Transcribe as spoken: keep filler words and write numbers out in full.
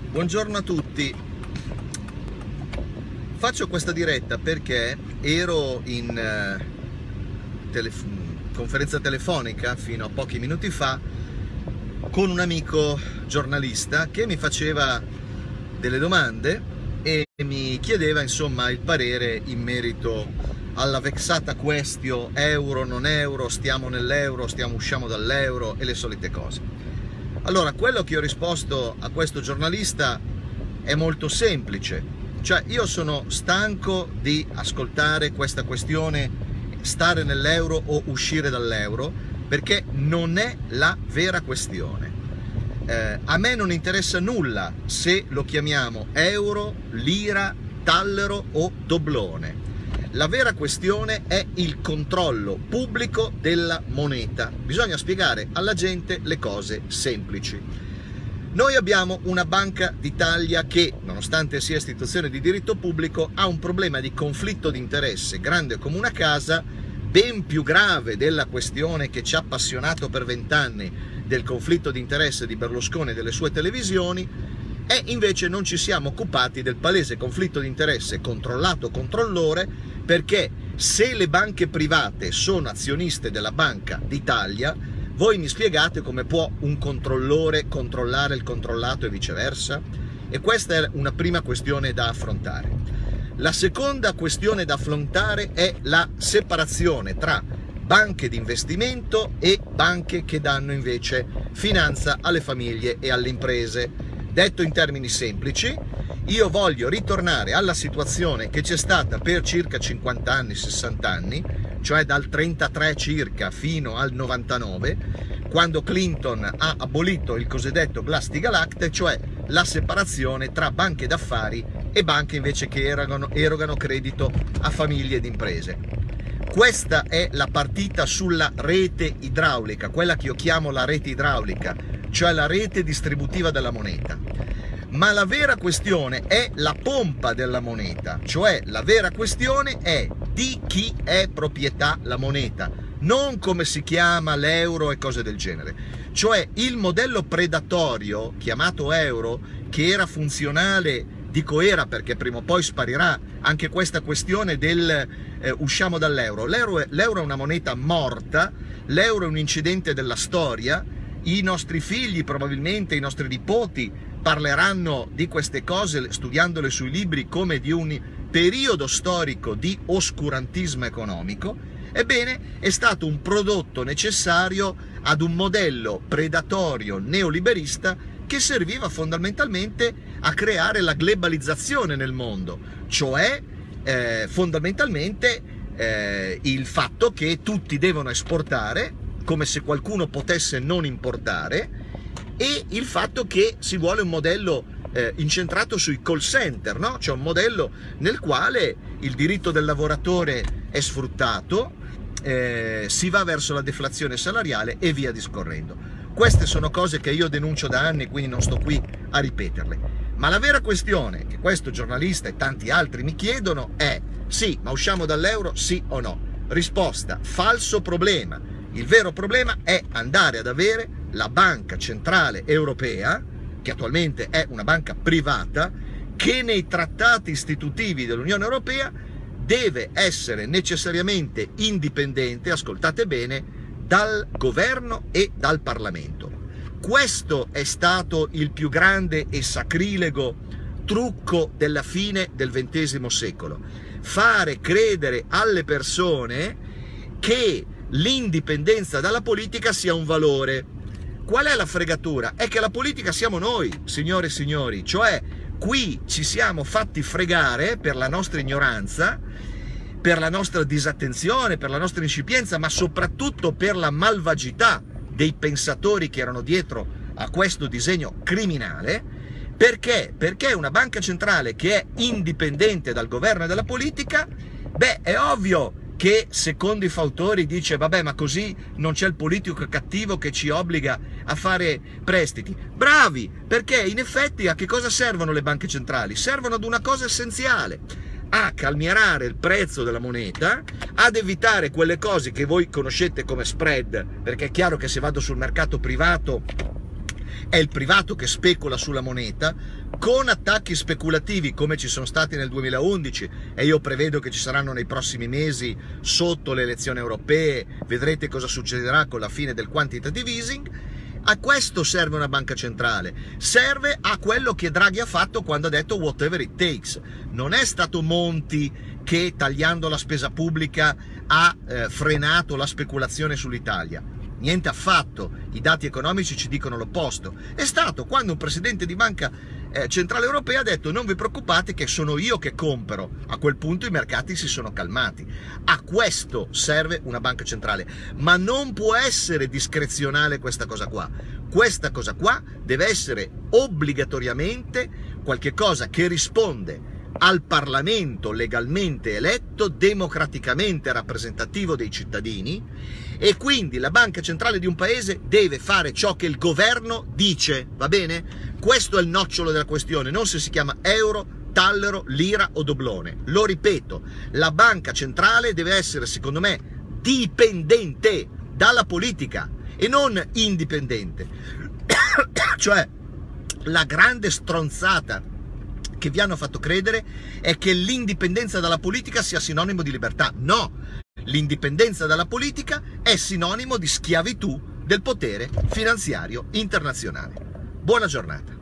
Buongiorno a tutti. Faccio questa diretta perché ero in eh, telef conferenza telefonica fino a pochi minuti fa con un amico giornalista che mi faceva delle domande e mi chiedeva insomma il parere in merito alla vexata question euro, non euro, stiamo nell'euro, stiamo usciamo dall'euro e le solite cose. Allora, quello che ho risposto a questo giornalista è molto semplice, cioè io sono stanco di ascoltare questa questione stare nell'euro o uscire dall'euro, perché non è la vera questione. Eh, a me non interessa nulla se lo chiamiamo euro, lira, tallero o doblone. La vera questione è il controllo pubblico della moneta. Bisogna spiegare alla gente le cose semplici. Noi abbiamo una Banca d'Italia che, nonostante sia istituzione di diritto pubblico, ha un problema di conflitto di interesse grande come una casa, ben più grave della questione che ci ha appassionato per vent'anni del conflitto di interesse di Berlusconi e delle sue televisioni, e invece non ci siamo occupati del palese conflitto di interesse controllato-controllore, perché se le banche private sono azioniste della Banca d'Italia, voi mi spiegate come può un controllore controllare il controllato e viceversa? E questa è una prima questione da affrontare. La seconda questione da affrontare è la separazione tra banche di investimento e banche che danno invece finanza alle famiglie e alle imprese. Detto in termini semplici, io voglio ritornare alla situazione che c'è stata per circa cinquanta anni, sessanta anni, cioè dal trentatré circa fino al novantanove, quando Clinton ha abolito il cosiddetto Glass-Steagall Act, cioè la separazione tra banche d'affari e banche invece che erogano, erogano credito a famiglie ed imprese. Questa è la partita sulla rete idraulica, quella che io chiamo la rete idraulica, cioè la rete distributiva della moneta. Ma la vera questione è la pompa della moneta, cioè la vera questione è di chi è proprietà la moneta, non come si chiama l'euro e cose del genere. Cioè il modello predatorio chiamato euro, che era funzionale, dico era perché prima o poi sparirà anche questa questione del eh, usciamo dall'euro. L'euro è, l'euro è una moneta morta, l'euro è un incidente della storia, i nostri figli, probabilmente i nostri nipoti, parleranno di queste cose studiandole sui libri come di un periodo storico di oscurantismo economico. Ebbene, è stato un prodotto necessario ad un modello predatorio neoliberista che serviva fondamentalmente a creare la globalizzazione nel mondo, cioè eh, fondamentalmente eh, il fatto che tutti devono esportare, come se qualcuno potesse non importare, e il fatto che si vuole un modello eh, incentrato sui call center, no? Cioè un modello nel quale il diritto del lavoratore è sfruttato, eh, si va verso la deflazione salariale e via discorrendo. Queste sono cose che io denuncio da anni, quindi non sto qui a ripeterle. Ma la vera questione che questo giornalista e tanti altri mi chiedono è: sì, ma usciamo dall'euro, sì o no? Risposta: falso problema. Il vero problema è andare ad avere la Banca Centrale Europea, che attualmente è una banca privata, che nei trattati istitutivi dell'Unione Europea deve essere necessariamente indipendente, ascoltate bene, dal governo e dal Parlamento. Questo è stato il più grande e sacrilego trucco della fine del ventesimo secolo. Fare credere alle persone che l'indipendenza dalla politica sia un valore. Qual è la fregatura? È che la politica siamo noi, signore e signori, cioè qui ci siamo fatti fregare per la nostra ignoranza, per la nostra disattenzione, per la nostra incipienza, ma soprattutto per la malvagità dei pensatori che erano dietro a questo disegno criminale. Perché? Perché una banca centrale che è indipendente dal governo e dalla politica, beh, è ovvio che secondo i fautori dice vabbè, ma così non c'è il politico cattivo che ci obbliga a fare prestiti. Bravi, perché in effetti a che cosa servono le banche centrali? Servono ad una cosa essenziale: a calmierare il prezzo della moneta, ad evitare quelle cose che voi conoscete come spread, perché è chiaro che se vado sul mercato privato è il privato che specula sulla moneta, con attacchi speculativi come ci sono stati nel duemilaundici, e io prevedo che ci saranno nei prossimi mesi sotto le elezioni europee. Vedrete cosa succederà con la fine del quantitative easing. A questo serve una banca centrale, serve a quello che Draghi ha fatto quando ha detto whatever it takes. Non è stato Monti che, tagliando la spesa pubblica, ha eh, frenato la speculazione sull'Italia. Niente affatto, i dati economici ci dicono l'opposto. È stato quando un presidente di banca eh, centrale europea ha detto non vi preoccupate che sono io che compro. A quel punto i mercati si sono calmati. A questo serve una banca centrale, ma non può essere discrezionale questa cosa qua. Questa cosa qua deve essere obbligatoriamente qualche cosa che risponde al Parlamento legalmente eletto, democraticamente rappresentativo dei cittadini, e quindi la banca centrale di un paese deve fare ciò che il governo dice, va bene? Questo è il nocciolo della questione, non se si chiama euro, tallero, lira o doblone. Lo ripeto, la banca centrale deve essere, secondo me, dipendente dalla politica e non indipendente. Cioè, la grande stronzata che vi hanno fatto credere è che l'indipendenza dalla politica sia sinonimo di libertà. No, l'indipendenza dalla politica è sinonimo di schiavitù del potere finanziario internazionale. Buona giornata.